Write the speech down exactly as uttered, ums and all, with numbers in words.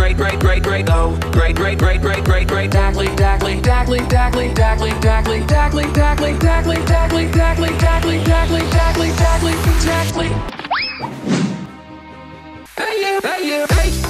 great, great, great, great, oh, great, great, great, great, great, great, dackly, dackly, dackly, dackly, dackly, dackly, dackly, dackly, dackly, dackly, dackly, dackly, dackly, dackly, dackly, dackly. Hey you, hey you, hey.